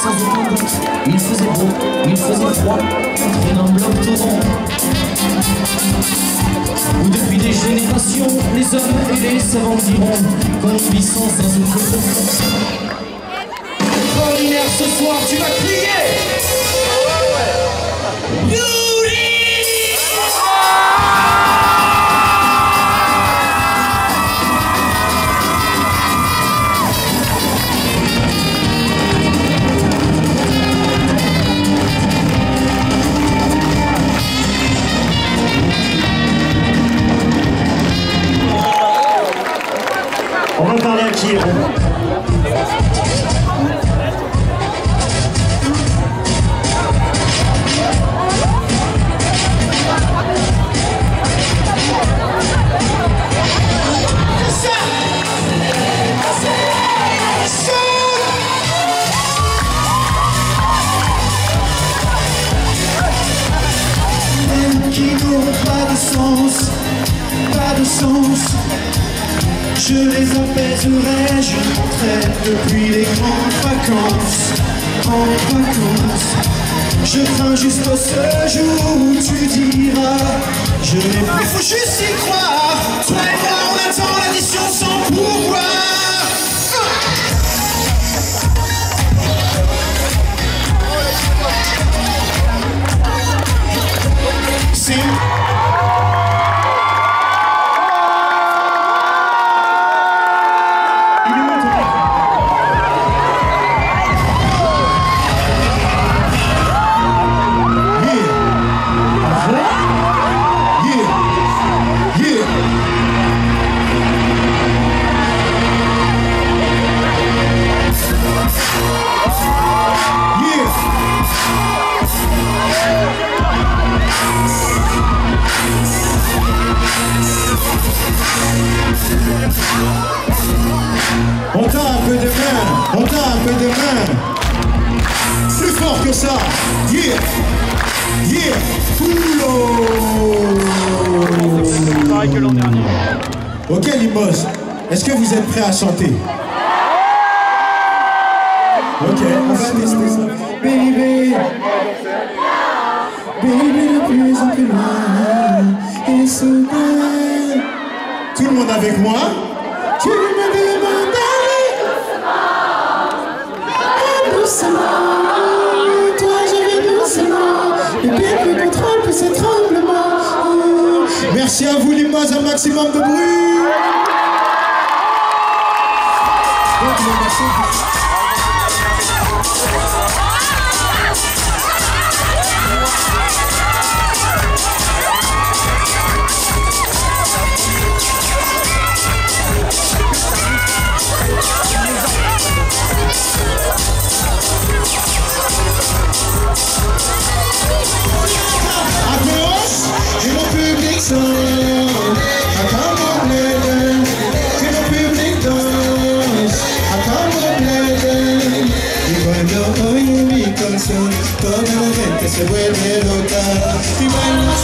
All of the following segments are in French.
sans aucun doute. Il faisait beau, il faisait froid, et d'un bloc torrent. Où depuis des générations, les hommes et les savants diront qu'on vit sans un souffle. Ordinaire, ce soir, tu vas crier On va parler à qui? Qui n'ont pas de sens, pas de sens. Je les apaiserai, je montrerai depuis les grandes vacances, grandes vacances. Je crains juste ce jour où tu diras, je n'ai pas. Il faut juste y croire. Toi et moi, on attend l'addition sans pouvoir. C'est On t'a un peu de main, on t'a un peu de main. Plus fort que ça. Yeah, yeah. Pareil que l'an dernier. Ok Limos, est-ce que vous êtes prêts à chanter? Ok, on va tester ça. baby, baby de plus en plus loin et soudain. Tout le monde avec moi? Tu me demandes doucement, toi je vais doucement, et bien que contrôle que ces tremblements. Merci à vous Limos, un maximum de bruit. Et mon public sonne, attends mon plaisir. Et mon public danse, attends mon plaisir. Y cuando oye mi canción, toda la gente se vuelve loca. Y baila.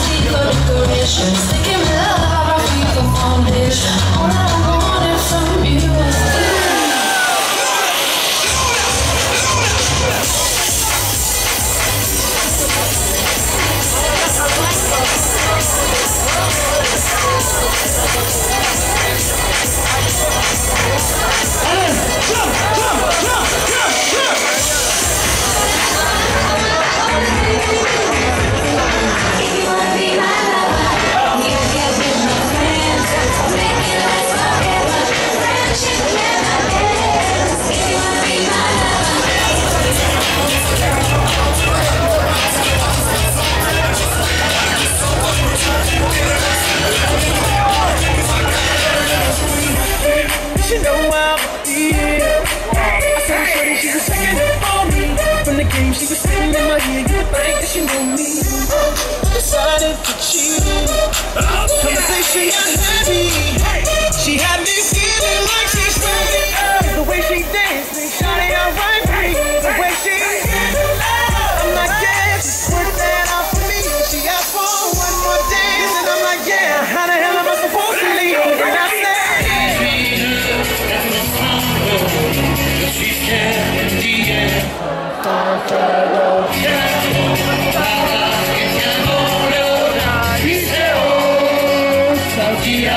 You know I'll be here. I saw her shorty, she was checking up on me. From the game, she was sitting in my ear. You think that she know me? Decided to cheat. Conversation got heavy. She had me feeling like she's ready. The way she danced, me shawty alright me. The way she I'm like, yeah, just work that out for me. She asked for one more dance, and I'm like, yeah, how the hell am I supposed to leave? And I said,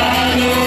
I know